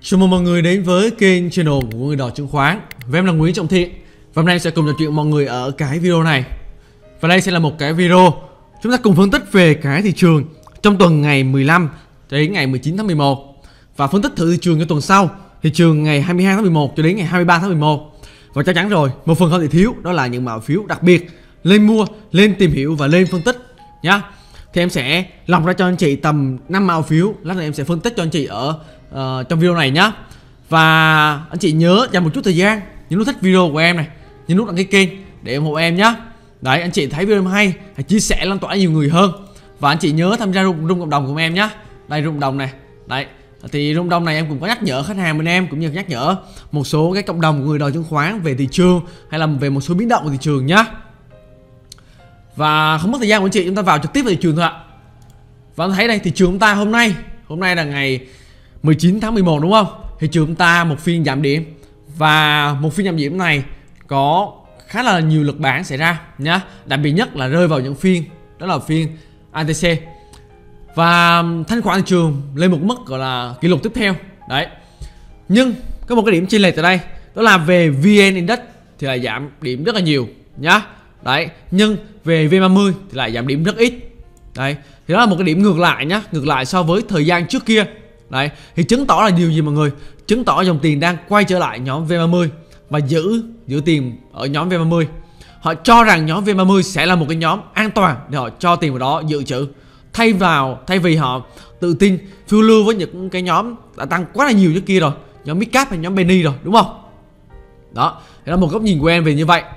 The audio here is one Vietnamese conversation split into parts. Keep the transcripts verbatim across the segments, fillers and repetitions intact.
Chào mừng mọi người đến với kênh channel của Người Đỏ Chứng Khoán. Và em là Nguyễn Trọng Thiện. Và hôm nay sẽ cùng trò chuyện mọi người ở cái video này. Và đây sẽ là một cái video chúng ta cùng phân tích về cái thị trường trong tuần ngày mười lăm đến ngày mười chín tháng mười một, và phân tích thử thị trường cho tuần sau, thị trường ngày hai mươi hai tháng mười một cho đến ngày hai mươi ba tháng mười một. Và chắc chắn rồi, một phần không thể thiếu đó là những mã phiếu đặc biệt lên mua, lên tìm hiểu và lên phân tích nhá. Thì em sẽ lọc ra cho anh chị tầm năm mã phiếu, lát nữa em sẽ phân tích cho anh chị ở uh, trong video này nhá. Và anh chị nhớ dành một chút thời gian nhấn nút thích video của em này, nhấn nút đăng ký kênh để ủng hộ em nhá. Đấy, anh chị thấy video em hay hãy chia sẻ lan tỏa nhiều người hơn. Và anh chị nhớ tham gia room, room cộng đồng của em nhá. Đây room cộng đồng này. Đấy, thì room cộng đồng này em cũng có nhắc nhở khách hàng bên em, cũng như nhắc nhở một số cái cộng đồng của Người Đỏ Chứng Khoán về thị trường hay là về một số biến động của thị trường nhá. Và không mất thời gian của anh chị, chúng ta vào trực tiếp vào thị trường thôi ạ. Và anh thấy đây, thị trường chúng ta hôm nay Hôm nay là ngày mười chín tháng mười một đúng không? Thị trường chúng ta một phiên giảm điểm. Và một phiên giảm điểm này có khá là nhiều lực bán xảy ra nhá. Đặc biệt nhất là rơi vào những phiên, đó là phiên a tê xê. Và thanh khoản thị trường lên một mức gọi là kỷ lục tiếp theo. Đấy. Nhưng có một cái điểm chênh lệch tại đây, đó là về vê en Index thì lại giảm điểm rất là nhiều nhá. Đấy, nhưng về vê ba mươi thì lại giảm điểm rất ít. Đấy, thì đó là một cái điểm ngược lại nhá, ngược lại so với thời gian trước kia. Đấy, thì chứng tỏ là điều gì mọi người? Chứng tỏ dòng tiền đang quay trở lại nhóm vê ba mươi và giữ giữ tiền ở nhóm vê ba mươi. Họ cho rằng nhóm vê ba mươi sẽ là một cái nhóm an toàn để họ cho tiền vào đó dự trữ. Thay vào thay vì họ tự tin phiêu lưu với những cái nhóm đã tăng quá là nhiều trước kia rồi, nhóm Midcap hay nhóm Penny rồi, đúng không? Đó, đó là một góc nhìn của em về như vậy.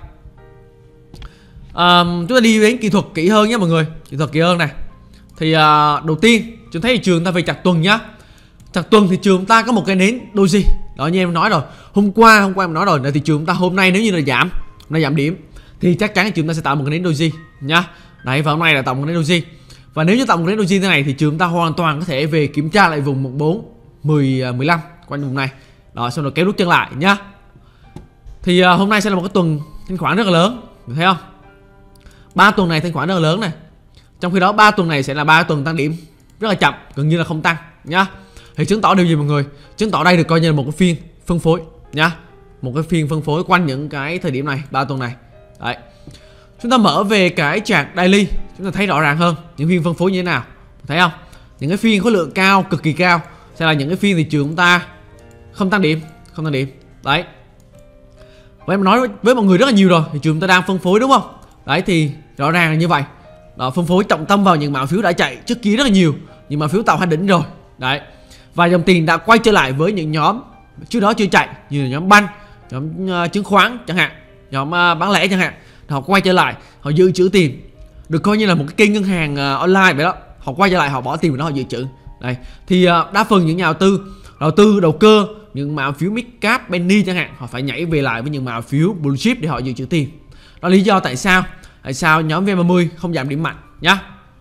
À, chúng ta đi đến kỹ thuật kỹ hơn nhé mọi người, kỹ thuật kỹ hơn này. Thì à, đầu tiên chúng thấy thị trường ta về chặt tuần nhá. Chặt tuần thị trường ta có một cái nến doji. Đó, như em nói rồi, hôm qua hôm qua em nói rồi là thị trường ta hôm nay nếu như là giảm, nó giảm điểm thì chắc chắn thị trường ta sẽ tạo một cái nến doji nhá. Đấy, và hôm nay là tạo một cái nến doji. Và nếu như tạo một cái nến doji thế này thì trường ta hoàn toàn có thể về kiểm tra lại vùng một bốn, mười, mười lăm quanh vùng này. Đó, xong rồi kéo rút chân lại nhá. Thì à, hôm nay sẽ là một cái tuần thanh khoản rất là lớn, thấy không? Ba tuần này thanh khoản rất là lớn này. Trong khi đó ba tuần này sẽ là ba tuần tăng điểm rất là chậm, gần như là không tăng nhá. Thì chứng tỏ điều gì mọi người? Chứng tỏ đây được coi như là một cái phiên phân phối nhá. Một cái phiên phân phối quanh những cái thời điểm này, ba tuần này. Đấy. Chúng ta mở về cái chart daily, chúng ta thấy rõ ràng hơn những phiên phân phối như thế nào. Thấy không? Những cái phiên khối lượng cao, cực kỳ cao sẽ là những cái phiên thị trường chúng ta không tăng điểm, không tăng điểm. Đấy. Và em nói với mọi người rất là nhiều rồi, thị trường chúng ta đang phân phối đúng không? Đấy, thì rõ ràng là như vậy. Đó, phân phối trọng tâm vào những mã phiếu đã chạy trước kia rất là nhiều, những mã phiếu tạo hai đỉnh rồi. Đấy. Và dòng tiền đã quay trở lại với những nhóm trước đó chưa chạy, như là nhóm banh, nhóm uh, chứng khoán chẳng hạn, nhóm uh, bán lẻ chẳng hạn. Họ quay trở lại, họ dự trữ tiền, được coi như là một cái kênh ngân hàng uh, online vậy đó. Họ quay trở lại, họ bỏ tiền vào đó, họ dự trữ. Đây, thì uh, đa phần những nhà đầu tư, đầu tư đầu cơ, những mã phiếu Midcap, Penny chẳng hạn, họ phải nhảy về lại với những mã phiếu blue chip để họ dự trữ tiền. Đó là lý do tại sao tại sao nhóm vê ba mươi không giảm điểm mạnh nhá.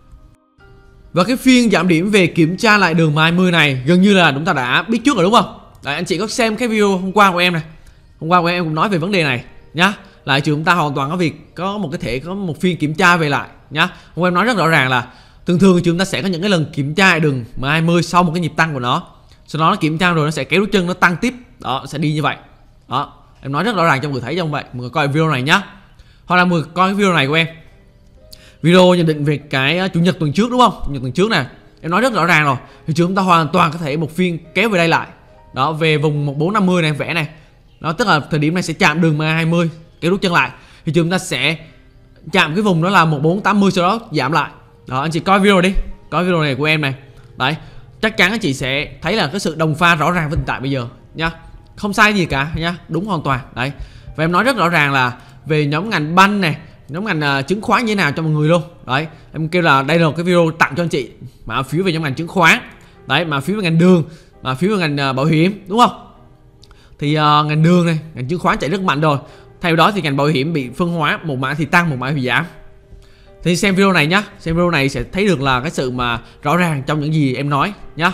Và cái phiên giảm điểm về kiểm tra lại đường hai mươi này gần như là chúng ta đã biết trước rồi đúng không? Đấy, anh chị có xem cái video hôm qua của em này. Hôm qua của em cũng nói về vấn đề này nhá. Là chúng ta hoàn toàn có việc có một cái thể có một phiên kiểm tra về lại nhá. Hôm qua em nói rất rõ ràng là thường thường chúng ta sẽ có những cái lần kiểm tra đường hai mươi sau một cái nhịp tăng của nó. Sau đó nó kiểm tra rồi nó sẽ kéo rút chân, nó tăng tiếp. Đó, sẽ đi như vậy. Đó, em nói rất rõ ràng cho mọi người thấy trong vậy. Mọi người coi video này nhá. Hoặc là mọi người coi cái video này của em, video nhận định về cái chủ nhật tuần trước đúng không? Chủ nhật tuần trước này em nói rất rõ ràng rồi, thì chúng ta hoàn toàn có thể một phiên kéo về đây lại. Đó, về vùng một bốn năm mươi này, vẽ này. Đó, tức là thời điểm này sẽ chạm đường hai mươi, kéo rút chân lại. Thì chúng ta sẽ chạm cái vùng đó là một bốn tám mươi, sau đó giảm lại. Đó, anh chị coi video đi, coi video này của em này. Đấy, chắc chắn anh chị sẽ thấy là cái sự đồng pha rõ ràng với hiện tại bây giờ nha. Không sai gì cả nha, đúng hoàn toàn. Đấy. Và em nói rất rõ ràng là về nhóm ngành banh này, nhóm ngành uh, chứng khoán như thế nào cho mọi người luôn. Đấy, em kêu là đây là một cái video tặng cho anh chị mã phiếu về nhóm ngành chứng khoán. Đấy, mã phiếu về ngành đường, mã phiếu về ngành uh, bảo hiểm đúng không? Thì uh, ngành đường này, ngành chứng khoán chạy rất mạnh rồi. Thay đó thì ngành bảo hiểm bị phân hóa, một mã thì tăng, một mã thì giảm. Thì xem video này nhá, xem video này sẽ thấy được là cái sự mà rõ ràng trong những gì em nói nhá.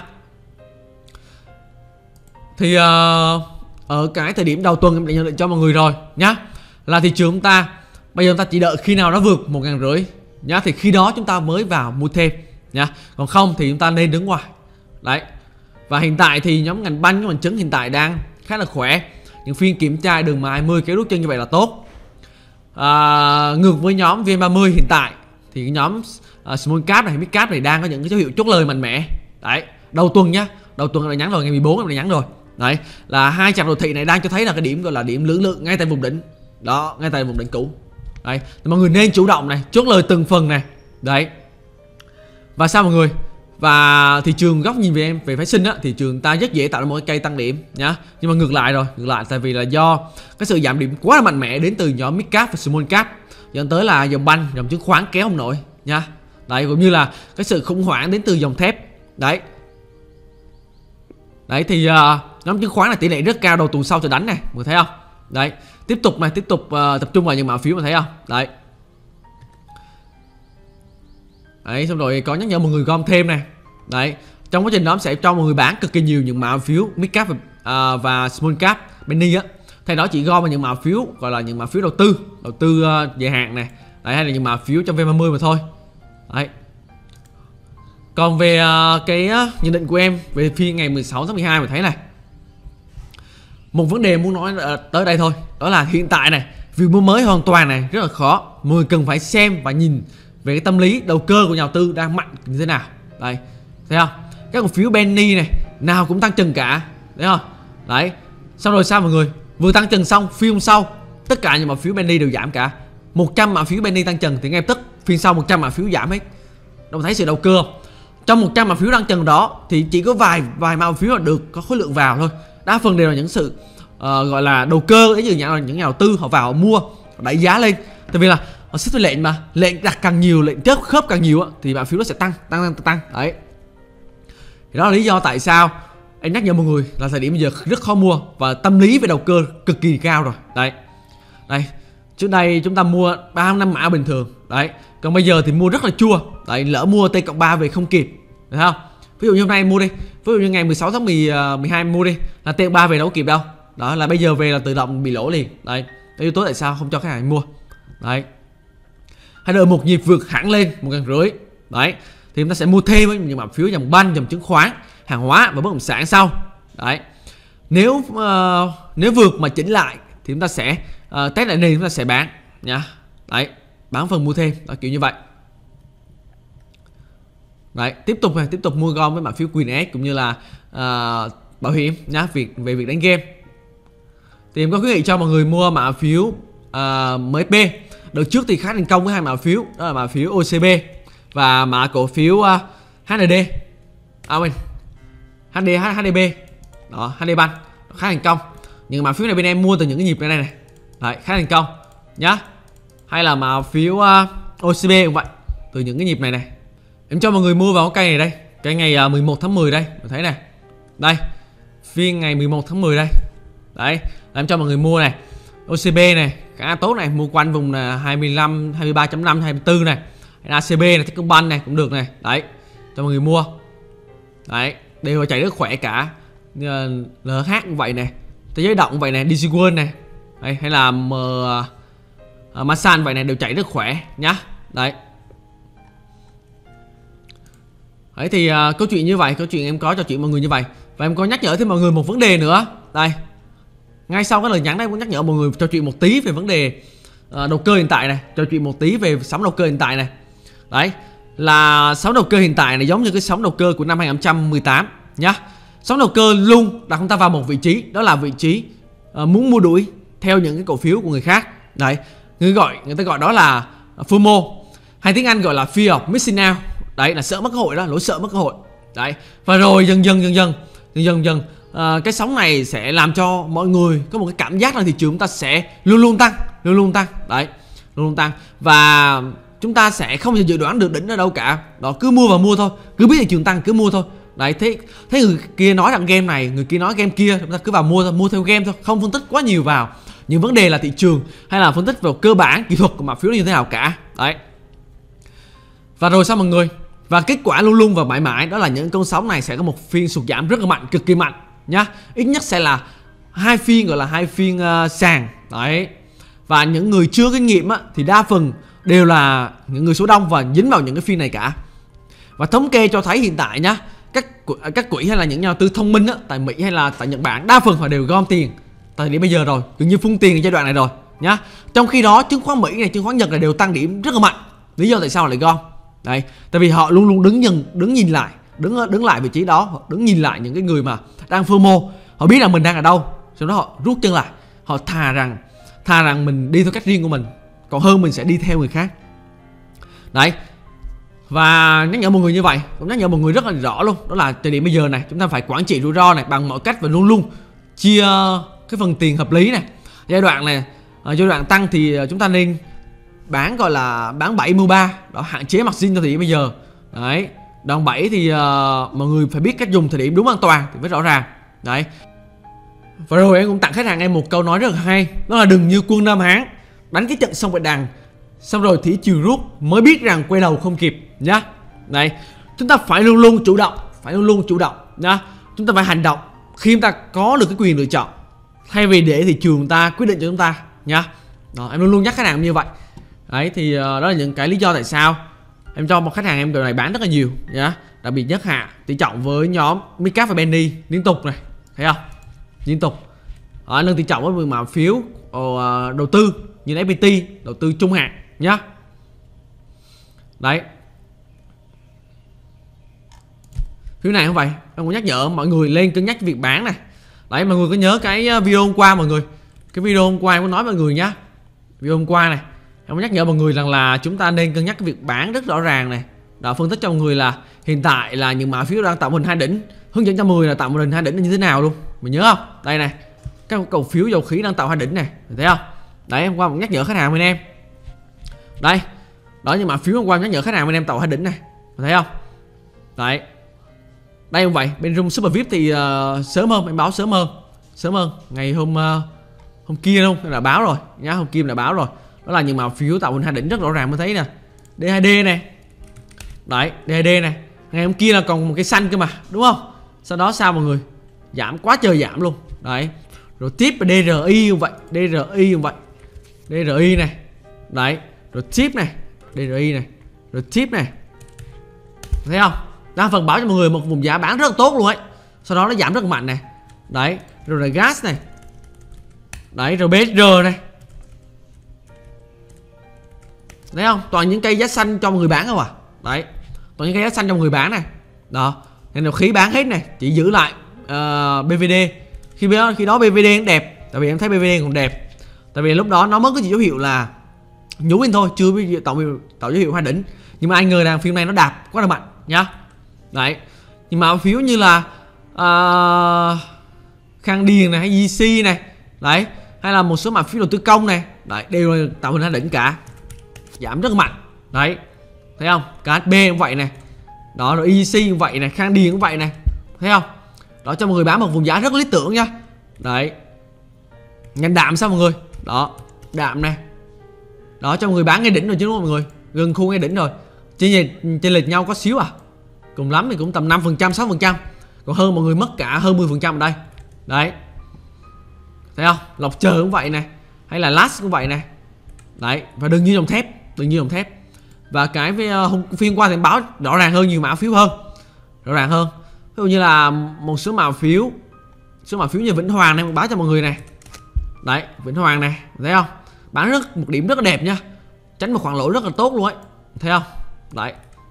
Thì uh, ở cái thời điểm đầu tuần em đã nhận định cho mọi người rồi nhá, là thị trường chúng ta bây giờ chúng ta chỉ đợi khi nào nó vượt một ngàn rưỡi nhá, thì khi đó chúng ta mới vào mua thêm nhá. Còn không thì chúng ta nên đứng ngoài. Đấy, Và hiện tại thì nhóm ngành banh với ngành trứng hiện tại đang khá là khỏe. Những phiên kiểm tra đường mà hai mươi kéo rút chân như vậy là tốt. à, Ngược với nhóm vê en ba mươi hiện tại thì cái nhóm uh, small cap này, mid cap này đang có những cái dấu hiệu chốt lời mạnh mẽ. Đấy, đầu tuần nhá, đầu tuần đã nhắn rồi, ngày mười bốn em đã nhắn rồi. Đấy, là hai chặng đồ thị này đang cho thấy là cái điểm gọi là điểm lưỡng lượng ngay tại vùng đỉnh. Đó, ngay tại vùng đỉnh cũ. Đấy, thì mọi người nên chủ động này, chốt lời từng phần này. Đấy. Và sao mọi người? Và thị trường góc nhìn về em về phái sinh á, thị trường ta rất dễ tạo ra một cái cây tăng điểm nhá. Nhưng mà ngược lại rồi, ngược lại tại vì là do cái sự giảm điểm quá là mạnh mẽ đến từ nhóm mid cap và small cap dẫn tới là dòng banh, dòng chứng khoán kéo không nổi nha. Đấy, cũng như là cái sự khủng hoảng đến từ dòng thép. Đấy. Đấy thì uh, nhóm chứng khoán là tỷ lệ rất cao đầu tuần sau sẽ đánh này, mọi người thấy không? Đấy, tiếp tục này, tiếp tục uh, tập trung vào những mã phiếu mà thấy không? Đấy. Đấy, xong rồi có nhắc nhở mọi người gom thêm này. Đấy, trong quá trình đó sẽ cho mọi người bán cực kỳ nhiều những mã phiếu mid cap và, uh, và small cap penny á. Thay đó chỉ gom vào những mã phiếu gọi là những mã phiếu đầu tư, đầu tư uh, dài hạn này. Đấy, hay là những mã phiếu trong vê en ba mươi mà thôi. Đấy. Còn về uh, cái uh, nhận định của em về phiên ngày mười sáu tháng mười hai mà thấy này. Một vấn đề muốn nói uh, tới đây thôi, đó là hiện tại này, việc mua mới hoàn toàn này rất là khó. Mọi người cần phải xem và nhìn về cái tâm lý đầu cơ của nhà đầu tư đang mạnh như thế nào. Đây, thấy không? Các cổ phiếu penny này nào cũng tăng trần cả, thấy không? Đấy. Xong rồi sao mọi người? Vừa tăng trần xong, phiên hôm sau tất cả những mã phiếu penny đều giảm cả. một trăm mã phiếu penny tăng trần thì ngay tức phiên sau một trăm mã phiếu giảm hết. Đâu thấy sự đầu cơ không? Trong một trăm mã phiếu tăng trần đó thì chỉ có vài vài mã phiếu là được có khối lượng vào thôi. Đa phần đều là những sự uh, gọi là đầu cơ, đấy như những nhà đầu tư họ vào họ mua, họ đẩy giá lên. Tại vì là họ xếp lệnh mà, lệnh đặt càng nhiều, lệnh chớp khớp càng nhiều á, thì mã phiếu nó sẽ tăng, tăng, tăng, tăng. Đấy. Thì đó là lý do tại sao em nhắc nhở mọi người là thời điểm bây giờ rất khó mua và tâm lý về đầu cơ cực kỳ cao rồi. Đấy. Đây, trước đây chúng ta mua ba năm mã bình thường. Đấy. Còn bây giờ thì mua rất là chua. Đấy, lỡ mua T cộng ba về không kịp. Thấy không? Ví dụ như hôm nay mua đi, ví dụ như ngày mười sáu tháng mười hai mua đi, là T cộng ba về đâu kịp đâu. Đó là bây giờ về là tự động bị lỗ liền. Đấy. Đấy yếu tố tại sao không cho khách hàng mua. Đấy. Hay đợi một nhịp vượt hẳn lên một ngàn rưỡi. Đấy. Thì chúng ta sẽ mua thêm với những mã phiếu dòng banh, dòng chứng khoán, hàng hóa và bất động sản sau. Đấy. Nếu uh, nếu vượt mà chỉnh lại thì chúng ta sẽ uh, test lại nền, chúng ta sẽ bán nhá. Đấy, bán phần mua thêm, đó kiểu như vậy. Đấy, tiếp tục này, tiếp tục mua gom với mã phiếu Queen S cũng như là uh, bảo hiểm nhá, việc về việc đánh game. Thì em có khuyến nghị cho mọi người mua mã phiếu uh, em ép pê. Đợt trước thì khá thành công với hai mã phiếu, đó là mã phiếu ô xê bê và mã cổ phiếu uh, hát en đê. À mình. hát đê hát đê bê. Đó, hát đê Bank khá thành công. Nhưng mã phiếu này bên em mua từ những cái nhịp này này. Đấy, khá thành công nhá. Hay là mã phiếu uh, ô xê bê cũng vậy, từ những cái nhịp này này. Em cho mọi người mua vào cái cây này đây, cái ngày uh, mười một tháng mười đây, mọi thấy này. Đây, phiên ngày mười một tháng mười đây. Đấy, em cho mọi người mua này. ô xê bê này, khá tốt này, mua quanh vùng là hai mươi lăm, hai mươi ba chấm năm, hai mươi tư này. a xê bê này, Techcombank này cũng được này. Đấy, cho mọi người mua. Đấy, đều chạy rất khỏe cả. lờ hát cũng vậy này, Thế giới động cũng vậy này, đê xê World này. Đấy, hay là M uh, Masan vậy này đều chạy rất khỏe nhá. Đấy. Đấy thì uh, câu chuyện như vậy, câu chuyện em có trò chuyện mọi người như vậy. Và em có nhắc nhở thêm mọi người một vấn đề nữa. Đây. Ngay sau cái lời nhắn đây, muốn nhắc nhở mọi người trò chuyện một tí về vấn đề uh, đầu cơ hiện tại này, trò chuyện một tí về sóng đầu cơ hiện tại này. Đấy, là sóng đầu cơ hiện tại này giống như cái sóng đầu cơ của năm hai không một tám nhá. Sóng đầu cơ luôn đặt chúng ta vào một vị trí, đó là vị trí uh, muốn mua đuổi theo những cái cổ phiếu của người khác. Đấy, người gọi người ta gọi đó là FOMO, hay tiếng Anh gọi là Fear of Missing Out. Đấy, là sợ mất cơ hội đó, lỗi sợ mất cơ hội. Đấy, và rồi dần dần dần dần dần dần dần uh, cái sóng này sẽ làm cho mọi người có một cái cảm giác là thị trường chúng ta sẽ luôn luôn tăng, luôn luôn tăng. Đấy, luôn luôn tăng, và chúng ta sẽ không thể dự đoán được đỉnh ở đâu cả. Đó, cứ mua và mua thôi, cứ biết thị trường tăng cứ mua thôi. Đấy, thế thế người kia nói rằng game này, người kia nói game kia, chúng ta cứ vào mua thôi, mua theo game thôi, không phân tích quá nhiều vào những vấn đề là thị trường hay là phân tích vào cơ bản kỹ thuật của mã phiếu như thế nào cả. Đấy. Và rồi sao mọi người? Và kết quả luôn luôn và mãi mãi đó là những con sóng này sẽ có một phiên sụt giảm rất là mạnh, cực kỳ mạnh nhá. Ít nhất sẽ là hai phiên, gọi là hai phiên uh, sàn. Đấy. Và những người chưa kinh nghiệm á, thì đa phần đều là những người số đông và dính vào những cái phiên này cả. Và thống kê cho thấy hiện tại nhá, các các quỹ hay là những nhà đầu tư thông minh á, tại Mỹ hay là tại Nhật Bản đa phần họ đều gom tiền tại điểm bây giờ rồi, gần như phun tiền ở giai đoạn này rồi nhá. Trong khi đó chứng khoán Mỹ này, chứng khoán Nhật này đều tăng điểm rất là mạnh. Lý do tại sao họ lại gom? Đấy, tại vì họ luôn luôn đứng nhìn đứng nhìn lại, đứng đứng lại vị trí đó, họ đứng nhìn lại những cái người mà đang FOMO, họ biết là mình đang ở đâu, sau đó họ rút chân lại, họ thà rằng thà rằng mình đi theo cách riêng của mình, còn hơn mình sẽ đi theo người khác. Đấy. Và nhắc nhở mọi người như vậy, cũng nhắc nhở mọi người rất là rõ luôn, đó là thời điểm bây giờ này chúng ta phải quản trị rủi ro này bằng mọi cách và luôn luôn chia cái phần tiền hợp lý này. Giai đoạn này, ở giai đoạn tăng thì chúng ta nên bán, gọi là bán bảy mua ba, đó, hạn chế margin cho thời điểm bây giờ. Đấy, đòn bẩy thì uh, mọi người phải biết cách dùng thời điểm đúng an toàn thì mới rõ ràng. Đấy. Và rồi em cũng tặng khách hàng em một câu nói rất là hay, đó là đừng như quân Nam Hán đánh cái trận xong bạch đằng, xong rồi thủy triều rút mới biết rằng quay đầu không kịp nhá. Này, chúng ta phải luôn luôn chủ động, phải luôn luôn chủ động nhá. Chúng ta phải hành động khi chúng ta có được cái quyền lựa chọn, thay vì để thị trường ta quyết định cho chúng ta nhá. Đó, em luôn luôn nhắc khách hàng như vậy. Đấy thì uh, đó là những cái lý do tại sao em cho một khách hàng em đời này bán rất là nhiều nhá. Đặc biệt nhất hạ tỷ trọng với nhóm Midcap và Penny liên tục này, thấy không? Liên tục. Ở nâng tỷ trọng với mã phiếu uh, đầu tư như ép pê tê, đầu tư trung hạn nhá. Đấy. Thứ này không vậy, em muốn nhắc nhở mọi người lên cân nhắc việc bán này. Đấy, mọi người có nhớ cái video hôm qua mọi người, cái video hôm qua em có nói mọi người nhá. Video hôm qua này em muốn nhắc nhở mọi người rằng là chúng ta nên cân nhắc cái việc bán rất rõ ràng này. Đã phân tích cho mọi người là hiện tại là những mã phiếu đang tạo hình hai đỉnh, hướng dẫn cho mười là tạo một hình hai đỉnh là như thế nào luôn. Mình nhớ không? Đây này, các cổ phiếu dầu khí đang tạo hai đỉnh này, thấy không? Đấy, hôm qua cũng nhắc nhở khách hàng bên em. Đây, đó những mã phiếu hôm qua nhắc nhở khách hàng bên em tạo hai đỉnh này, thấy không? Đấy. Đây không vậy, bên room Super vi ai pi thì uh, sớm hơn, em báo sớm hơn, sớm hơn ngày hôm uh, hôm kia luôn, em đã báo rồi nhá, hôm kia em đã báo rồi. Đó là những mã phiếu tạo hình hai đỉnh rất rõ ràng mới thấy nè. đê hai đê này. Đấy, đê hai đê này. Ngày hôm kia là còn một cái xanh cơ mà, đúng không? Sau đó sao mọi người? Giảm quá trời giảm luôn. Đấy. Rồi tiếp là đê rờ i như vậy, đê rờ i như vậy. đê rờ i này. Đấy, rồi tiếp này, đê rờ i này, rồi tiếp này. Thấy không? Đa phần báo cho mọi người một vùng giá bán rất là tốt luôn ấy. Sau đó nó giảm rất là mạnh này. Đấy, rồi là gas này. Đấy, rồi bê ét rờ này. Thấy không? Toàn những cây giá xanh cho mọi người bán không à? Đấy. Toàn những cây giá xanh cho mọi người bán này. Đó. Nên dầu khí bán hết này, chỉ giữ lại uh, bê vê đê. Khi đó khi đó bê vê đê nó đẹp, tại vì em thấy bê vê đê còn đẹp. Tại vì lúc đó nó mới có dấu hiệu là nhú lên thôi, chưa tạo tạo dấu hiệu hai đỉnh. Nhưng mà anh ngờ rằng phim này nó đạp quá là mạnh nhá. Đấy. Nhưng mà phiếu như là uh, Khang Điền này hay giê xê này, đấy, hay là một số mã phiếu đầu tư công này, đấy, đều là tạo hình hai đỉnh cả. Giảm rất là mạnh. Đấy. Thấy không? ca hát bê cũng vậy này. Đó, rồi i giê xê cũng vậy này, Khang Điền cũng vậy này. Thấy không? Đó, cho mọi người bán một vùng giá rất lý tưởng nha. Đấy. Nhanh đạm sao mọi người? Đó, đạm này. Đó, cho mọi người bán ngay đỉnh rồi chứ đúng không mọi người? Gần khu ngay đỉnh rồi. Trên trên lệch nhau có xíu à. Cùng lắm thì cũng tầm năm phần trăm, sáu phần trăm. Còn hơn mọi người mất cả hơn mười phần trăm ở đây. Đấy. Thấy không? Lọc chờ cũng vậy này, hay là last cũng vậy này. Đấy, và đừng như dòng thép, đừng như dòng thép. Và cái hôm phiên qua thì em báo rõ ràng hơn, nhiều mã phiếu hơn. Rõ ràng hơn. Ví dụ như là một số mã phiếu, số mã phiếu như Vĩnh Hoàng này em báo cho mọi người này. Đấy, Vĩnh Hoàng này, thấy không? Bán rất một điểm rất là đẹp nha. Tránh một khoản lỗ rất là tốt luôn ấy. Thấy không? Đấy.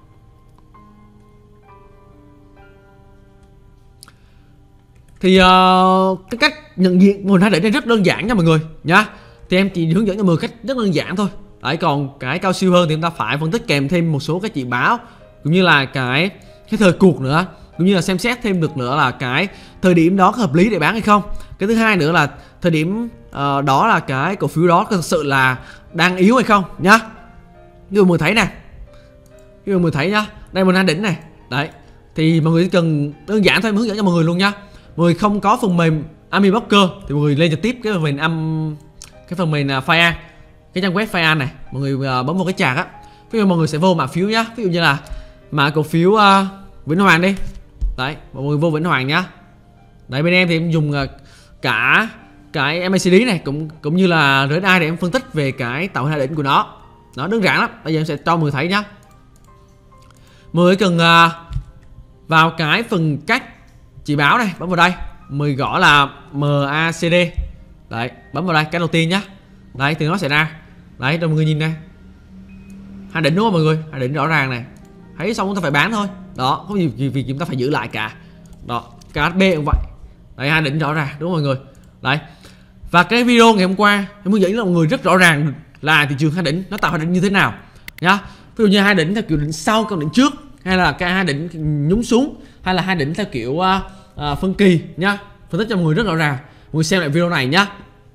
Thì uh, cái cách nhận diện nguồn hai đỉnh này rất đơn giản nha mọi người nhá. Thì em chỉ hướng dẫn cho mọi người cách rất đơn giản thôi. Đấy, còn cái cao siêu hơn thì chúng ta phải phân tích kèm thêm một số cái chỉ báo, cũng như là cái cái thời cuộc nữa, cũng như là xem xét thêm được nữa là cái thời điểm đó có hợp lý để bán hay không. Cái thứ hai nữa là thời điểm uh, đó là cái cổ phiếu đó có thực sự là đang yếu hay không nhá. Như mọi người thấy nè, như mọi người thấy nhá, đây một hai đỉnh này. Đấy, thì mọi người chỉ cần đơn giản thôi, em hướng dẫn cho mọi người luôn nhá. Mọi người không có phần mềm Ami Broker thì mọi người lên trực tiếp cái phần mềm âm cái phần mềm Fian, cái trang web Fian này, mọi người uh, bấm vào cái chart á. Ví dụ mọi người sẽ vô mã phiếu nhá, ví dụ như là mã cổ phiếu uh, Vĩnh Hoàng đi. Đấy, mọi người vô Vĩnh Hoàng nhá. Đấy, bên em thì em dùng uh, cả cái em a xê đê này cũng cũng như là rờ ét i để em phân tích về cái tạo hai đỉnh của nó. Nó đơn giản lắm. Bây giờ em sẽ cho mọi người thấy nhá. Mọi người cần uh, vào cái phần cách chỉ báo này, bấm vào đây, mình gõ là em a xê đê. Đấy, bấm vào đây cái đầu tiên nhá. Đấy thì nó sẽ ra. Đấy cho mọi người nhìn này. Hai đỉnh đúng không mọi người? Hai đỉnh rõ ràng này. Thấy xong chúng ta phải bán thôi. Đó, không gì vì chúng ta phải giữ lại cả. Đó, ca hát bê cũng vậy. Đấy, hai đỉnh rõ ràng đúng không mọi người? Đấy. Và cái video ngày hôm qua em hướng dẫn cho mọi người rất rõ ràng là thị trường hai đỉnh nó tạo hai đỉnh như thế nào nhá. Ví dụ như hai đỉnh theo kiểu đỉnh sau còn đỉnh trước, hay là cái hai đỉnh nhúng xuống, hay là hai đỉnh theo kiểu uh, uh, phân kỳ nhá. Phân tích cho mọi người rất rõ ràng. Mọi người xem lại video này nhá.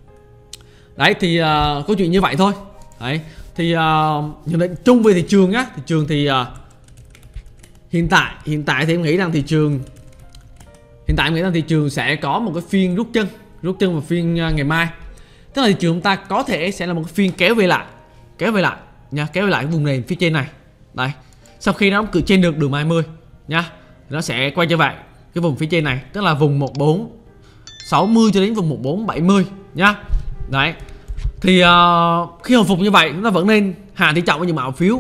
Đấy thì uh, câu chuyện như vậy thôi. Đấy thì uh, nhận định chung về thị trường nhá. Thị trường thì uh, hiện tại hiện tại thì em nghĩ rằng thị trường hiện tại em nghĩ rằng thị trường sẽ có một cái phiên rút chân rút chân vào phiên uh, ngày mai. Tức là thị trường chúng ta có thể sẽ là một cái phiên kéo về lại kéo về lại nha, kéo về lại cái vùng nền phía trên này. Đây, sau khi nó cự trên được đường hai mươi nha, nó sẽ quay trở lại cái vùng phía trên này, tức là vùng một bốn sáu mươi cho đến vùng một bốn bảy mươi nhá. Đấy thì uh, khi hồi phục như vậy chúng ta vẫn nên hạ tỷ trọng với những mã cổ phiếu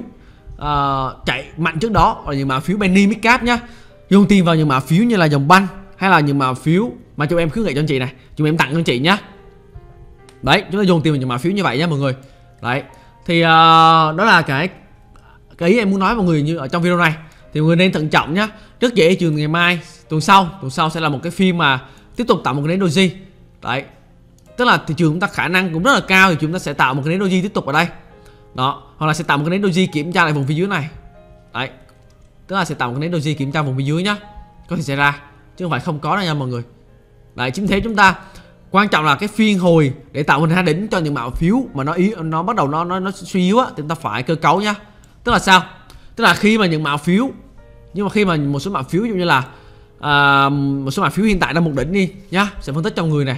uh, chạy mạnh trước đó, và những mã phiếu penny mid cap nhá. Dùng tiền vào những mã phiếu như là dòng banh, hay là những mã phiếu mà chúng em khuyến nghị cho anh chị này, chúng em tặng cho anh chị nhá. Đấy, chúng ta dùng tiền vào những mã phiếu như vậy nhá mọi người. Đấy thì uh, đó là cái cái ý em muốn nói với mọi người như ở trong video này. Thì mọi người nên thận trọng nhá. Rất dễ trường ngày mai, tuần sau tuần sau sẽ là một cái phiên mà tiếp tục tạo một cái nến doji. Đấy, tức là thị trường chúng ta khả năng cũng rất là cao thì chúng ta sẽ tạo một cái nến doji tiếp tục ở đây. Đó, hoặc là sẽ tạo một cái nến doji kiểm tra lại vùng phía dưới này. Đấy, tức là sẽ tạo một cái nến doji kiểm tra vùng phía dưới nhá, có thể xảy ra chứ không phải không có đâu nha mọi người. Đấy, chính thế chúng ta quan trọng là cái phiên hồi để tạo hình hai đỉnh cho những mã phiếu mà nó yếu, nó bắt đầu nó nó, nó suy yếu á, thì chúng ta phải cơ cấu nhá. Tức là sao? Tức là khi mà những mã phiếu, nhưng mà khi mà một số mã phiếu như là à, một số mã phiếu hiện tại đang một đỉnh đi nhá, sẽ phân tích cho người này.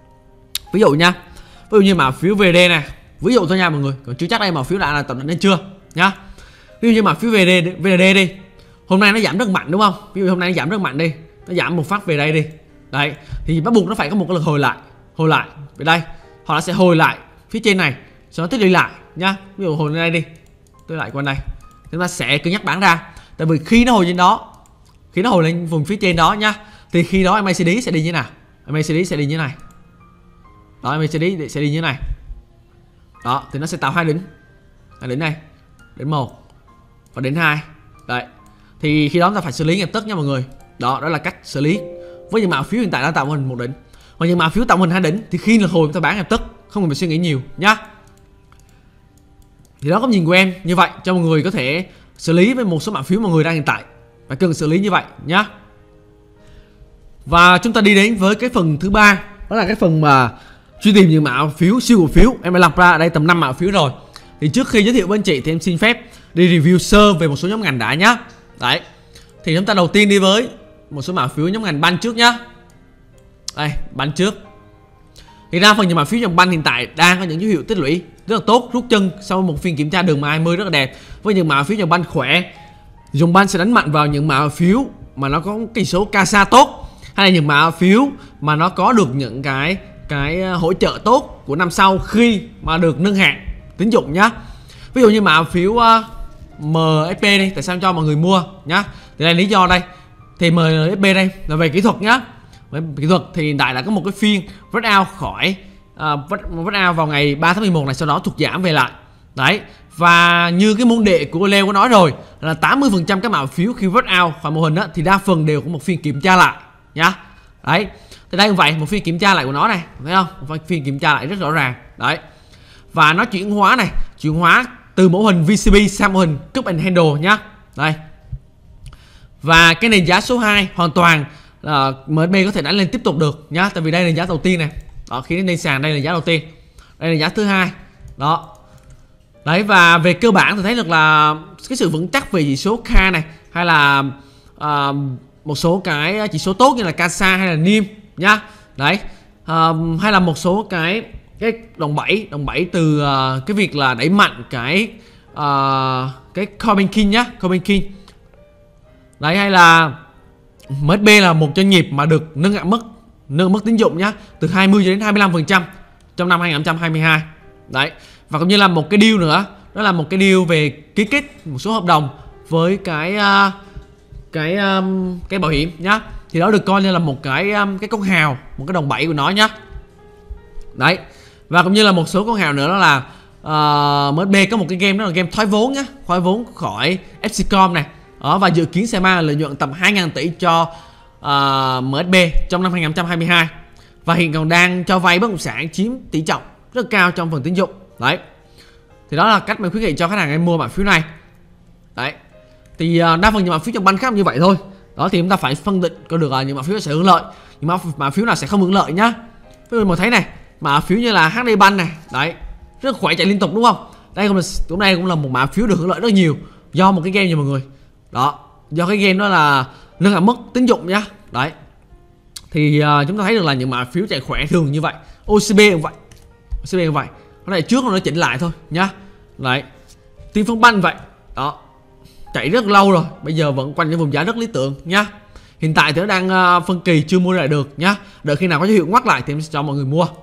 Ví dụ nha, ví dụ như mã phiếu vê đê này, ví dụ thôi nha mọi người, còn chưa chắc đây mã phiếu đã là tập đỉnh lên chưa nhá. Ví dụ như mã phiếu vê đê vê đê đi, hôm nay nó giảm rất mạnh đúng không? Ví dụ hôm nay nó giảm rất mạnh đi, nó giảm một phát về đây đi. Đấy, thì bắt buộc nó phải có một cái lực hồi lại, hồi lại về đây, hoặc là sẽ hồi lại phía trên này, sau đó tiếp đi lại nhá. Ví dụ hồi lên đây đi, tôi lại qua đây, chúng ta sẽ cân nhắc bán ra. Tại vì khi nó hồi trên đó, khi nó hồi lên vùng phía trên đó nhá, thì khi đó em a xê đê sẽ đi như thế nào? em a xê đê sẽ đi như thế này. Đó, em a xê đê sẽ đi như thế này. Đó, thì nó sẽ tạo hai đỉnh, hai đỉnh này, đỉnh một và đỉnh hai. Đấy, thì khi đó chúng ta phải xử lý ngay lập tức nha mọi người. Đó, đó là cách xử lý với những mã phiếu hiện tại đã tạo hình một đỉnh. Còn những mã phiếu tạo hình hai đỉnh thì khi là hồi chúng ta bán ngay lập tức, không cần phải suy nghĩ nhiều nhá. Thì đó góc nhìn của em như vậy cho mọi người có thể xử lý với một số mã phiếu mà người đang hiện tại và cần xử lý như vậy nhá. Và chúng ta đi đến với cái phần thứ ba, đó là cái phần mà truy tìm những mã phiếu siêu cổ phiếu. Em đã làm ra ở đây tầm năm mã phiếu rồi. Thì trước khi giới thiệu với anh chị thì em xin phép đi review sơ về một số nhóm ngành đã nhá. Đấy, thì chúng ta đầu tiên đi với một số mã phiếu nhóm ngành banh trước nhá. Đây, banh trước. Thì ra phần những mã phiếu dòng banh hiện tại đang có những dấu hiệu tích lũy rất là tốt, rút chân sau một phiên kiểm tra đường hai mươi rất là đẹp. Với những mã phiếu dòng banh khỏe, dòng banh sẽ đánh mạnh vào những mã phiếu mà nó có cái số ca sa tốt, hay là những mã phiếu mà nó có được những cái cái hỗ trợ tốt của năm sau khi mà được nâng hạn tín dụng nhá. Ví dụ như mã phiếu uh, em ép pê đi, tại sao cho mọi người mua nhá. Thì đây lý do đây. Thì em ép pê đây là về kỹ thuật nhá. Về kỹ thuật thì hiện tại đã có một cái phiên rớt out khỏi uh, rớt out vào ngày ba tháng mười một này, sau đó thụt giảm về lại. Đấy, và như cái môn đệ của Leo có nói rồi là tám mươi phần trăm các mã phiếu khi rớt out khỏi mô hình đó, thì đa phần đều có một phiên kiểm tra lại nhá. Đấy, thì đây cũng vậy, một phiên kiểm tra lại của nó này, thấy không? Một phiên kiểm tra lại rất rõ ràng. Đấy, và nó chuyển hóa này, chuyển hóa từ mẫu hình vê xê bê sang mô hình Cup and Handle nhá. Đây, và cái nền giá số hai hoàn toàn là em ét pê có thể đánh lên tiếp tục được nhá. Tại vì đây là giá đầu tiên này. Đó, khi đến lên sàn đây là giá đầu tiên, đây là giá thứ hai. Đó. Đấy, và về cơ bản thì thấy được là cái sự vững chắc về chỉ số K này, hay là uh, một số cái chỉ số tốt như là Casa hay là Nim nhá. Đấy, uh, hay là một số cái cái đồng bẩy đồng bẩy từ uh, cái việc là đẩy mạnh cái uh, cái Corbin King nhá, Corbin King. Đấy, hay là em ét pê là một doanh nghiệp mà được nâng hạn mức nâng mức tín dụng nhá, từ hai mươi cho đến hai mươi lăm phần trăm trong năm hai nghìn không trăm hai mươi hai. Đấy, và cũng như là một cái deal nữa, đó là một cái deal về ký kết một số hợp đồng với cái uh, cái um, cái bảo hiểm nhá. Thì đó được coi như là một cái um, cái con hào, một cái đòn bẩy của nó nhá. Đấy. Và cũng như là một số con hào nữa đó là uh, em ét bê có một cái game đó là game thoái vốn nhá, thoái vốn khỏi ép xê com này. Đó, và dự kiến sẽ mang lợi nhuận tầm hai nghìn tỷ cho uh, em ét bê trong năm hai nghìn không trăm hai mươi hai. Và hiện còn đang cho vay bất động sản chiếm tỷ trọng rất cao trong phần tín dụng. Đấy. Thì đó là cách mình khuyến nghị cho khách hàng em mua mã phiếu này. Đấy. Thì uh, đa phần những mã phiếu trong banh khác như vậy thôi. Đó thì chúng ta phải phân định có được uh, những mã phiếu sẽ hưởng lợi, những mã, mã phiếu nào sẽ không hưởng lợi nhá. Ví dụ mà thấy này, mã phiếu như là hát đê Bank này, đấy, rất khỏe chạy liên tục đúng không? Đây cũng là cũng đây cũng là một mã phiếu được hưởng lợi rất nhiều do một cái game nha mọi người. Đó, do cái game đó là nâng hạn mức tín dụng nhá. Đấy. Thì uh, chúng ta thấy được là những mã phiếu chạy khỏe thường như vậy. ô xê bê cũng vậy. ô xê bê cũng vậy. Cái này trước nó chỉnh lại thôi nhá. Đấy. Tiên Phong Bank vậy. Đó. Chạy rất lâu rồi, bây giờ vẫn quanh cái vùng giá rất lý tưởng nhá. Hiện tại thì nó đang uh, phân kỳ chưa mua lại được nhá. Đợi khi nào có dấu hiệu ngoắt lại thì em sẽ cho mọi người mua.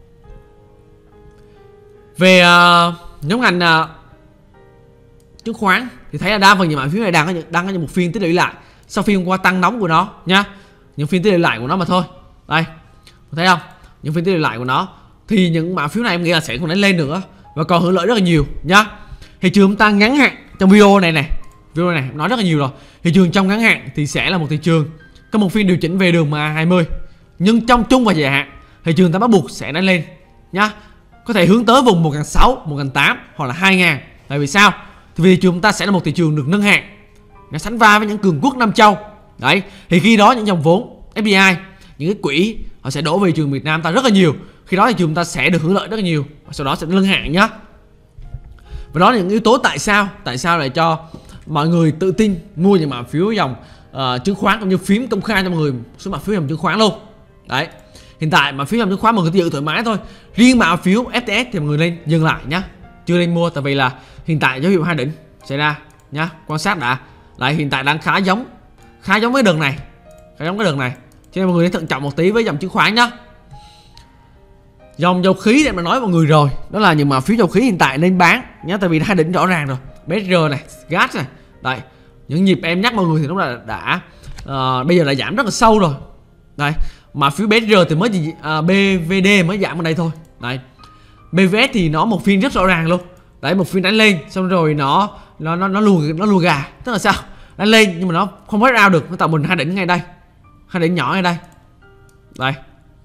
Về uh, nhóm ngành uh, chứng khoán thì thấy là đa phần những mã phiếu này đang có những, đang có những một phiên tích lũy lại sau phiên hôm qua tăng nóng của nó nhá. Những phiên tích lũy lại của nó mà thôi. Đây, thấy không? Những phiên tích lũy lại của nó thì những mã phiếu này em nghĩ là sẽ còn đánh lên nữa và còn hưởng lợi rất là nhiều nhá. Thị trường chúng ta ngắn hạn trong video này này, video này nói rất là nhiều rồi. Thị trường trong ngắn hạn thì sẽ là một thị trường có một phiên điều chỉnh về đường em a hai mươi, nhưng trong trung và dài hạn thị trường ta bắt buộc sẽ đánh lên nhá. Có thể hướng tới vùng một nghìn sáu trăm, một nghìn tám trăm hoặc là hai nghìn. Tại vì sao? Thì vì thị trường chúng ta sẽ là một thị trường được nâng hạng, nó sánh vai với những cường quốc Nam Châu. Đấy, thì khi đó những dòng vốn ép đê i, những cái quỹ họ sẽ đổ về thị trường Việt Nam ta rất là nhiều. Khi đó thị trường ta sẽ được hưởng lợi rất là nhiều, và sau đó sẽ nâng hạng nhá. Và đó là những yếu tố tại sao tại sao lại cho mọi người tự tin mua những mã phiếu dòng uh, chứng khoán cũng như phím công khai cho mọi người số mã phiếu dòng chứng khoán luôn. Đấy. Hiện tại mã phiếu dòng chứng khoán mọi người tự thoải mái thôi. Riêng mã phiếu ép tê ét thì mọi người lên dừng lại nhá. Chưa nên mua tại vì là hiện tại dấu hiệu hai đỉnh xảy ra nhá, quan sát đã. Lại hiện tại đang khá giống khá giống với đường này, khá giống cái đường này. Cho nên mọi người nên thận trọng một tí với dòng chứng khoán nhá. Dòng dầu khí thì em đã nói mọi người rồi, đó là những mã phiếu dầu khí hiện tại nên bán nhá, tại vì hai đỉnh rõ ràng rồi. bê ét rờ này, gas này. Đấy, những nhịp em nhắc mọi người thì lúc là đã uh, bây giờ đã giảm rất là sâu rồi. Đây, mà phiếu bê ét rờ thì mới gì uh, bê vê đê mới giảm ở đây thôi. Đấy. bê vê ét thì nó một phiên rất rõ ràng luôn. Đấy, một phiên đánh lên xong rồi nó nó nó nó lùa nó lùa gà, tức là sao? Đánh lên nhưng mà nó không break out được, nó tạo mình hai đỉnh ngay đây. Hai đỉnh nhỏ ngay đây. Đây.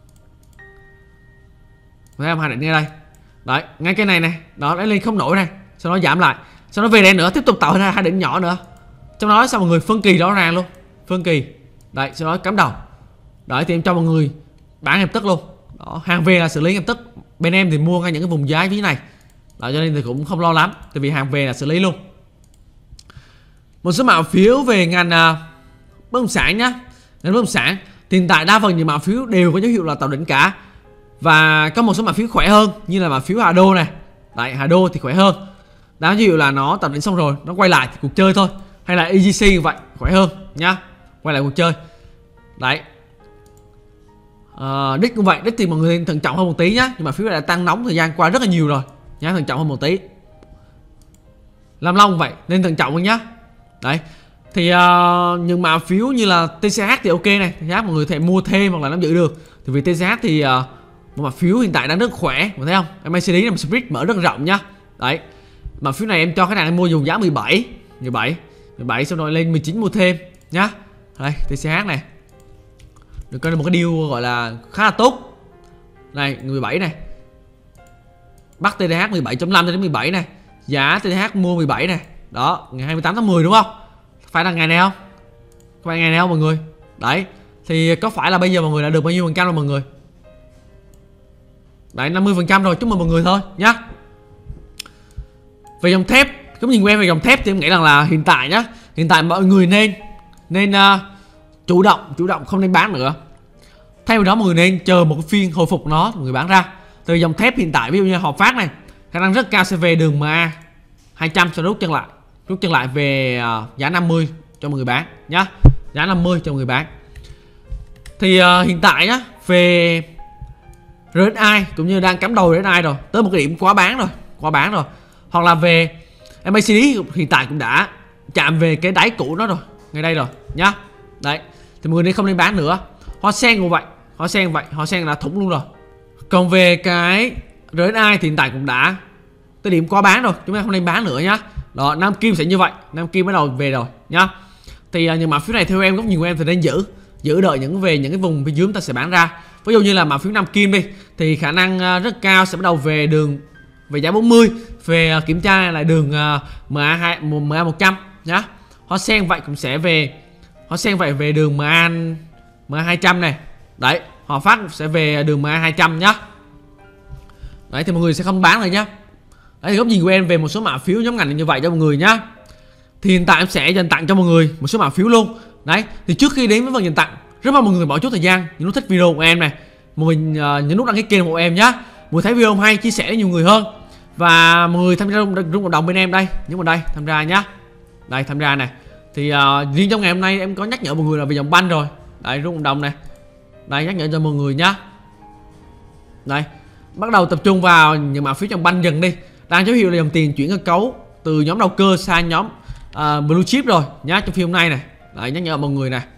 Thấy không? Hai đỉnh ngay đây. Đấy, ngay cái này này, đó đánh lên không nổi này, sau đó giảm lại, sau đó về đây nữa tiếp tục tạo ra hai đỉnh nhỏ nữa. Trong đó sao mọi người phân kỳ rõ ràng luôn, phân kỳ. Đấy, sau đó cắm đầu. Đấy thì em cho mọi người bán lập tức luôn. Đó, hàng về là xử lý lập tức. Bên em thì mua ngay những cái vùng giá như thế này. Đó, cho nên thì cũng không lo lắm, tại vì hàng về là xử lý luôn. Một số mã phiếu về ngành uh, bất động sản nhá. Ngành bất động sản thì hiện tại đa phần những mã phiếu đều có dấu hiệu là tạo đỉnh cả. Và có một số mã phiếu khỏe hơn như là mã phiếu Hà Đô này. Đấy, Hà Đô thì khỏe hơn. Đó, dấu hiệu là nó tạo đỉnh xong rồi, nó quay lại thì cuộc chơi thôi. Hay là e giê xê như vậy, khỏe hơn nhá. Quay lại cuộc chơi. Đấy. Uh, đích cũng vậy, đích thì mọi người nên thận trọng hơn một tí nhá. Nhưng mà phiếu này đã tăng nóng thời gian qua rất là nhiều rồi nhá, thận trọng hơn một tí. Lam Long vậy, nên thận trọng hơn nhá. Đấy. Thì uh, những mã phiếu như là tê xê hát thì ok này, tê xê hát mọi người có thể mua thêm hoặc là nắm giữ được. Thì vì tê xê hát thì uh, một mã phiếu hiện tại đang rất khỏe, mọi thấy không? em a xê đê là một split mở rất rộng nhá. Đấy. Mã phiếu này em cho khách hàng em mua dùng giá mười bảy, mười bảy, mười bảy xong rồi lên mười chín mua thêm nhá. Đây, tê xê hát này. Được coi là một cái deal gọi là khá là tốt. Này, mười bảy này. Bắt tê đê hát mười bảy chấm năm đến mười bảy này. Giá tê đê hát mua mười bảy này. Đó, ngày hai mươi tám tháng mười đúng không? Phải là ngày này không? Có phải ngày này không mọi người? Đấy. Thì có phải là bây giờ mọi người đã được bao nhiêu phần trăm rồi mọi người? Đấy, năm mươi phần trăm rồi, chúc mừng mọi người thôi nhá. Về dòng thép, cũng nhìn quen về dòng thép thì em nghĩ rằng là hiện tại nhá, hiện tại mọi người nên nên uh, chủ động, chủ động không nên bán nữa. Thay vào đó mọi người nên chờ một cái phiên hồi phục nó mọi người bán ra. Từ dòng thép hiện tại ví dụ như Hòa Phát này, khả năng rất cao sẽ về đường em a hai trăm sau rút chân lại, rút chân lại về uh, giá năm mươi cho mọi người bán nhá. Giá năm mươi cho mọi người bán. Thì uh, hiện tại nhá, về rờ ét i cũng như đang cắm đầu rờ ét i rồi, tới một cái điểm quá bán rồi, quá bán rồi. Hoặc là về em a xê đê hiện tại cũng đã chạm về cái đáy cũ nó rồi, ngay đây rồi nhá. Đấy, thì mọi người nên không nên bán nữa. Hoa sen cũng vậy, hoa sen vậy, hoa sen là thủng luôn rồi. Còn về cái rờ ét i thì hiện tại cũng đã tới điểm quá bán rồi, chúng ta không nên bán nữa nhá. Đó, Nam Kim sẽ như vậy, Nam Kim bắt đầu về rồi nhá. Thì uh, những mã phiếu này theo em, góc nhìn của em thì nên giữ, giữ đợi những về những cái vùng bên dưới chúng ta sẽ bán ra. Ví dụ như là mã phiếu Nam Kim đi, thì khả năng uh, rất cao sẽ bắt đầu về đường về giá bốn mươi, về uh, kiểm tra lại đường uh, em a hai, em a một trăm nhá. Hoa sen vậy cũng sẽ về, hoa sen vậy về đường em a em a hai trăm này. Đấy, Hòa Phát sẽ về đường em a hai trăm nhá. Đấy, thì mọi người sẽ không bán rồi nhá. Đấy, thì góc nhìn của em về một số mã phiếu nhóm ngành như vậy cho mọi người nhá. Thì hiện tại em sẽ dành tặng cho mọi người một số mã phiếu luôn. Đấy, thì trước khi đến với phần dành tặng, rất mong mọi người bỏ chút thời gian nhấn nút thích video của em này, mọi người uh, nhấn nút đăng ký kênh của em nhá. Mọi người thấy video hay chia sẻ với nhiều người hơn, và mọi người tham gia rung cộng đồng bên em đây, nhấn vào đây tham gia nhá. Đây, tham gia này. Thì uh, riêng trong ngày hôm nay em có nhắc nhở mọi người là về dòng banh rồi. Đây, rung cộng đồng này. Đây, nhắc nhở cho mọi người nhá. Đây, bắt đầu tập trung vào những mã phiếu trong banh dần đi. Đang dấu hiệu là dòng tiền chuyển cơ cấu từ nhóm đầu cơ sang nhóm uh, blue chip rồi nhá, trong phim hôm nay này. Đấy, nhắc nhở mọi người này.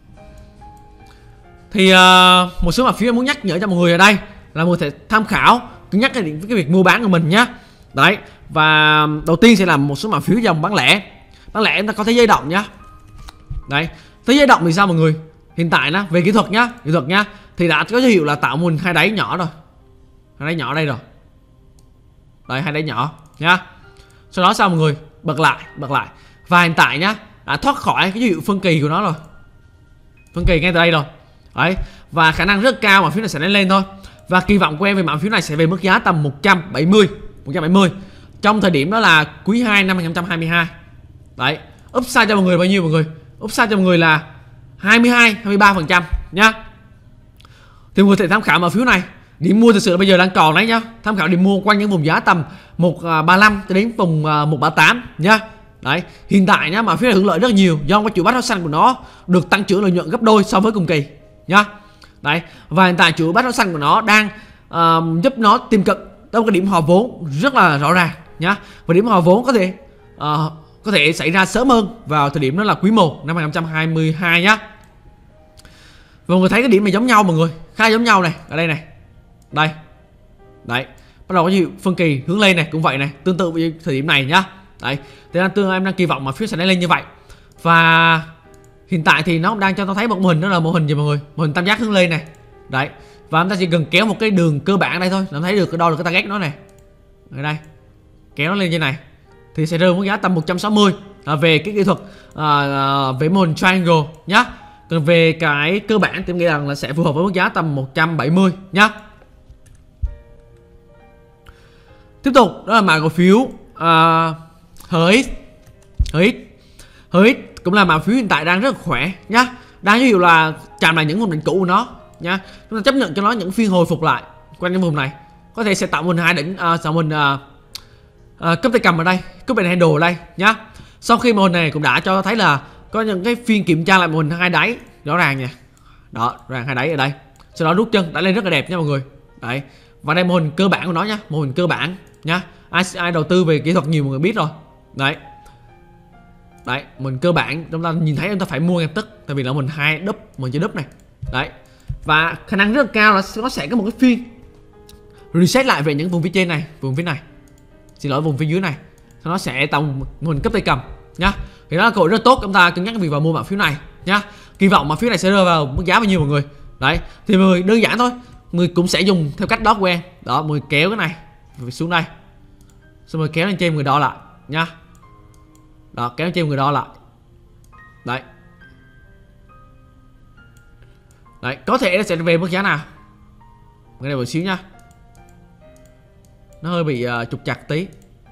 Thì uh, một số mã phiếu em muốn nhắc nhở cho mọi người ở đây là mọi người thể tham khảo, cân nhắc cái, cái việc mua bán của mình nhá. Đấy, và đầu tiên sẽ là một số mã phiếu dòng bán lẻ. Bán lẻ chúng ta có thế giới động nhá. Đấy, thế giới động thì sao mọi người? Hiện tại nó về kỹ thuật nhá, kỹ thuật nhá, thì đã có dấu hiệu là tạo một hai đáy nhỏ rồi, hai đáy nhỏ đây rồi. Đây, hai đáy nhỏ nhá. Sau đó sao mọi người? Bật lại, bật lại. Và hiện tại nhá, đã thoát khỏi cái dấu hiệu phân kỳ của nó rồi. Phân kỳ ngay từ đây rồi. Đấy, và khả năng rất cao mà phiếu này sẽ lên lên thôi. Và kỳ vọng của em về mã phiếu này sẽ về mức giá tầm một trăm bảy mươi, một trăm bảy mươi trong thời điểm đó là quý hai năm hai nghìn không trăm hai mươi hai. Đấy, upside cho mọi người bao nhiêu mọi người? Upside cho mọi người là hai mươi hai, hai mươi ba phần trăm nhá. Thì mọi người thể tham khảo mã phiếu này. Điểm mua thực sự là bây giờ đang còn đấy nhá. Tham khảo điểm mua quanh những vùng giá tầm một ba mươi lăm cho đến vùng một ba tám nhá. Đấy, hiện tại nhá, mã phiếu này hưởng lợi rất nhiều do cái chuỗi bát xanh của nó được tăng trưởng lợi nhuận gấp đôi so với cùng kỳ nhá. Đấy, và hiện tại chuỗi bát xanh của nó đang uh, giúp nó tìm cận tới cái điểm hòa vốn rất là rõ ràng nhá. Và điểm hòa vốn có thể uh, có thể xảy ra sớm hơn vào thời điểm đó là quý một năm hai nghìn không trăm hai mươi hai nhá. Và mọi người thấy cái điểm này giống nhau mọi người, khá giống nhau này, ở đây này. Đây. Đấy, bắt đầu có gì phân kỳ hướng lên này cũng vậy này, tương tự với thời điểm này nhá. Đấy, thế nên tương em đang kỳ vọng mà phiếu sẽ lên như vậy. Và hiện tại thì nó đang cho tôi thấy một mô hình, đó là mô hình gì mọi người? Mô hình tam giác hướng lên này. Đấy. Và chúng ta chỉ cần kéo một cái đường cơ bản đây thôi, nó thấy được cái đo được cái target nó này. Ở đây. Kéo nó lên như này thì sẽ rơi mức giá tầm một trăm sáu mươi à, về cái kỹ thuật à, à, về mô hình triangle nhá. Còn về cái cơ bản thì em nghĩ rằng là sẽ phù hợp với mức giá tầm một trăm bảy mươi nhá. Tiếp tục đó là mã cổ phiếu uh, hát ích. hát ích hát ích cũng là mã phiếu hiện tại đang rất là khỏe nhá. Đang dấu hiệu là chạm lại những vùng đỉnh cũ của nó nhá. Chúng ta chấp nhận cho nó những phiên hồi phục lại quanh cái vùng này. Có thể sẽ tạo một hai đỉnh uh, tạo mình uh, uh, cấp tay cầm ở đây, cấp bên handle ở đây nhá. Sau khi mô hình này cũng đã cho thấy là có những cái phiên kiểm tra lại mô hình hai đáy rõ ràng nha. Đó, rõ ràng hai đáy ở đây. Sau đó rút chân đã lên rất là đẹp nha mọi người. Đấy. Và đây mô hình cơ bản của nó nhá, mô hình cơ bản nhá. Ai, ai đầu tư về kỹ thuật nhiều mọi người biết rồi. Đấy. Đấy, mình cơ bản chúng ta nhìn thấy chúng ta phải mua ngay tức, tại vì là mình hai đúp, mình chơi đúp này. Đấy. Và khả năng rất là cao là nó sẽ có một cái phiên reset lại về những vùng phía trên này, vùng phía này. Xin lỗi, vùng phía dưới này. Sau nó sẽ tạo một hình cấp tay cầm nhá. Thì đó là cơ hội rất tốt chúng ta cân nhắc việc vào mua mã phiếu này nhá. Kỳ vọng mã phiếu này sẽ rơi vào mức giá bao nhiêu mọi người? Đấy, thì mọi người đơn giản thôi. Người cũng sẽ dùng theo cách đó của em. Đó, mọi người kéo cái này xuống đây. Xong rồi kéo lên trên người đo lại nha. Đó, kéo lên trên người đo lại. Đấy. Đấy, có thể nó sẽ về mức giá nào? Cái này một xíu nha. Nó hơi bị uh, trục chặt tí.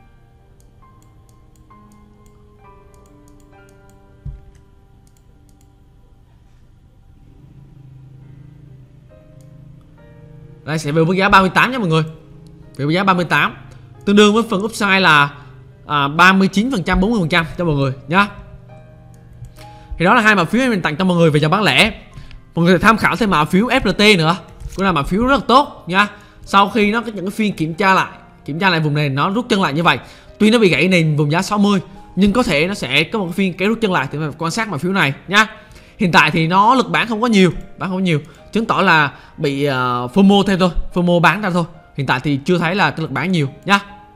Đây sẽ về mức giá ba mươi tám nha mọi người. Về mức giá ba mươi tám tương đương với phần upside là à, ba mươi chín phần trăm, bốn mươi phần trăm cho mọi người nhá. Thì đó là hai mã phiếu mình tặng cho mọi người về dòng bán lẻ. Mọi người tham khảo thêm mã phiếu ép lờ tê nữa, cũng là mã phiếu rất là tốt nha. Sau khi nó có những cái phiên kiểm tra lại, kiểm tra lại vùng này nó rút chân lại như vậy. Tuy nó bị gãy nền vùng giá sáu mươi nhưng có thể nó sẽ có một cái phiên kéo rút chân lại, thì phải quan sát mã phiếu này nhá. Hiện tại thì nó lực bán không có nhiều, bán không có nhiều, chứng tỏ là bị uh, FOMO thêm thôi, FOMO bán ra thôi. Hiện tại thì chưa thấy là cái lực bán nhiều nhá.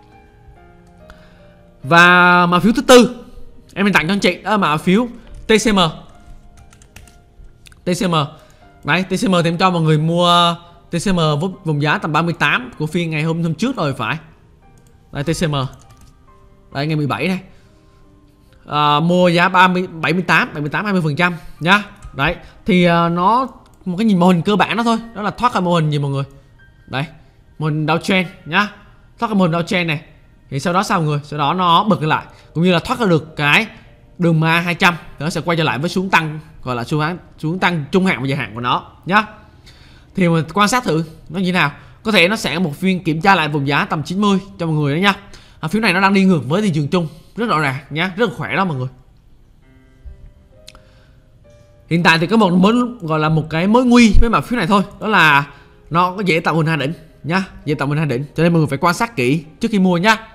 Và mã phiếu thứ tư em mình tặng cho anh chị đó là mã phiếu tê xê em. tê xê em đấy, tê xê em thì em cho mọi người mua tê xê em vùng giá tầm ba mươi tám của phiên ngày hôm hôm trước rồi phải. Đây tê xê em đây ngày mười bảy này, à, mua giá ba mươi bảy mươi tám bảy mươi tám hai mươi phần trăm nhá. Đấy thì uh, nó một cái nhìn mô hình cơ bản đó thôi, đó là thoát ra mô hình gì mọi người. Đấy mô hình downtrend nhá, thoát ra mô hình downtrend này thì sau đó sao mọi người, sau đó nó bật lại cũng như là thoát ra được cái đường ma hai trăm, nó sẽ quay trở lại với xuống tăng, gọi là xuống xuống tăng trung hạn và dài hạn của nó nhá. Thì mình quan sát thử nó như thế nào, có thể nó sẽ một phiên kiểm tra lại vùng giá tầm chín mươi cho mọi người đó nhá. À, phiếu này nó đang đi ngược với thị trường chung rất rõ ràng nhá, rất là khỏe đó mọi người. Hiện tại thì có một mối gọi là một cái mối nguy với mã phiếu này thôi, đó là nó có dễ tạo hình hai đỉnh nhá, dễ tạo hình hai đỉnh, cho nên mọi người phải quan sát kỹ trước khi mua nhá.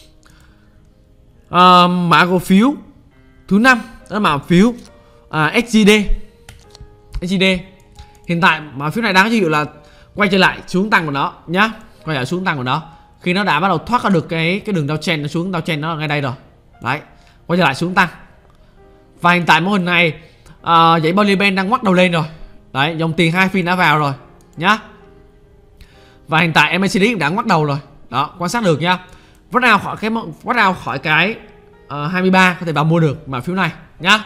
À, mã cổ phiếu thứ năm đó là mã phiếu à, ét giê đê. ét giê đê hiện tại mã phiếu này đang có dấu hiệu là quay trở lại xuống tăng của nó nhá, quay lại xuống tăng của nó khi nó đã bắt đầu thoát ra được cái cái đường downtrend, nó xuống downtrend nó ở ngay đây rồi. Đấy quay trở lại xuống tăng, và hiện tại mô hình này à, dãy Bollinger đang ngoắt đầu lên rồi. Đấy dòng tiền hai phiên đã vào rồi nhá, và hiện tại em a xê đê cũng đã ngoắt đầu rồi đó, quan sát được nha. Vắt nào khỏi cái vắt nào khỏi cái uh, hai mươi ba có thể vào mua được mã phiếu này nhá.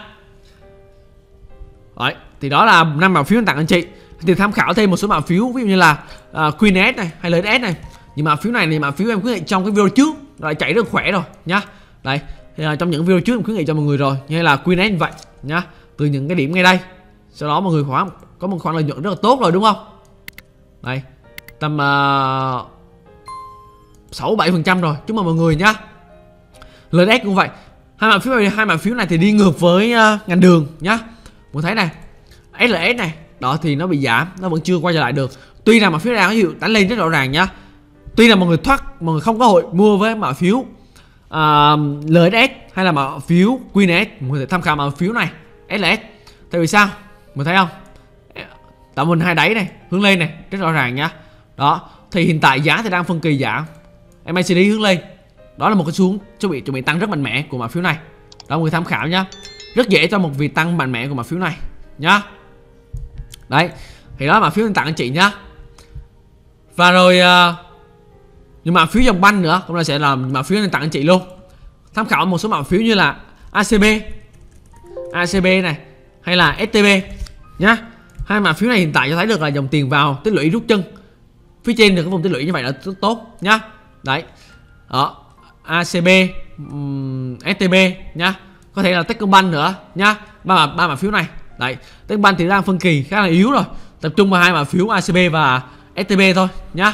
Đấy thì đó là năm mã phiếu tặng anh chị, thì tham khảo thêm một số mã phiếu ví dụ như là uh, Queen ét này hay Led S này. Nhưng mà phiếu này thì mã phiếu em khuyến nghị trong cái video trước rồi, chạy rất khỏe rồi nhá. Đấy thì, uh, trong những video trước em khuyến nghị cho mọi người rồi, như là Queen ét như vậy nhá, từ những cái điểm ngay đây, sau đó mọi người khoảng có một khoản lợi nhuận rất là tốt rồi đúng không. Đây tầm uh, sáu bảy phần trăm rồi, chúc mừng mọi người nhá. Led S cũng vậy, hai mã phiếu này hai mã phiếu này thì đi ngược với uh, ngành đường nhá. Mọi thấy này, ét lờ ét này đó thì nó bị giảm, nó vẫn chưa quay trở lại được. Tuy là mã phiếu đang có hiệu đánh lên rất rõ ràng nhá. Tuy là mọi người thoát, mọi người không có hội mua với mã phiếu uh, lờ ét ét hay là mã phiếu Queen ét, mọi người thể tham khảo mã phiếu này ét lờ ét. Tại vì sao? Mọi thấy không? Tạo mình hai đáy này, hướng lên này, rất rõ ràng nhá. Đó, thì hiện tại giá thì đang phân kỳ giảm, em a xê đê hướng lên. Đó là một cái xuống chuẩn bị chuẩn bị tăng rất mạnh mẽ của mã phiếu này. Đó mọi người tham khảo nhá. Rất dễ cho một việc tăng mạnh mẽ của mã phiếu này nhá. Đấy, thì đó là mã phiếu tặng anh chị nhá. Và rồi uh, nhưng mã phiếu dòng banh nữa cũng là sẽ là mã phiếu tặng anh chị luôn. Tham khảo một số mã phiếu như là a xê bê, a xê bê này hay là ét tê bê nhá. Hai mã phiếu này hiện tại cho thấy được là dòng tiền vào tích lũy rút chân. Phía trên được cái vùng tích lũy như vậy là rất tốt nhá. Đấy. Đó, a xê bê, um, ét tê bê nhá. Có thể là Techcombank nữa nhá. Ba mã ba mã phiếu này. Đấy, Techcombank thì đang phân kỳ khá là yếu rồi. Tập trung vào hai mã phiếu a xê bê và ét tê bê thôi nhá.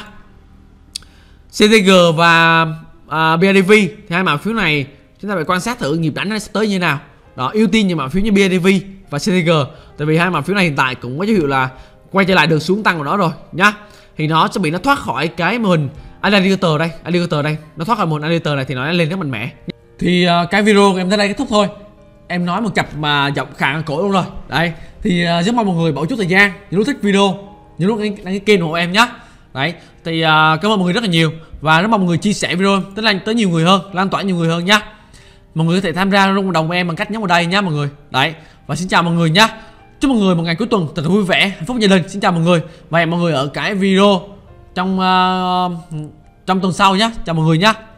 xê tê giê và uh, bê i đê vê thì hai mã phiếu này chúng ta phải quan sát thử nhịp đánh nó sẽ tới như nào. Đó, ưu tiên những mã phiếu như bê i đê vê và xê tê giê, tại vì hai mã phiếu này hiện tại cũng có dấu hiệu là quay trở lại được xuống tăng của nó rồi nhá. Thì nó sẽ bị nó thoát khỏi cái mô hình alligator đây, alligator đây, nó thoát khỏi mô hình alligator này thì nó lên rất mạnh mẽ. Thì uh, cái video của em tới đây kết thúc thôi. Em nói một chập mà giọng khàn cổ luôn rồi. Đấy, thì uh, rất mong mọi người bỏ chút thời gian, nếu thích video, nhớ nút đăng ký kênh ủng hộ em nhé. Đấy, thì uh, cảm ơn mọi người rất là nhiều và rất mong mọi người chia sẻ video tới lan tới nhiều người hơn, lan tỏa nhiều người hơn nhá. Mọi người có thể tham gia cộng đồng với em bằng cách nhấn vào đây nhá mọi người. Đấy, và xin chào mọi người nhá. Chúc mọi người một ngày cuối tuần thật vui vẻ, hạnh phúc gia đình. Xin chào mọi người và hẹn mọi người ở cái video trong uh, trong tuần sau nhá. Chào mọi người nhá.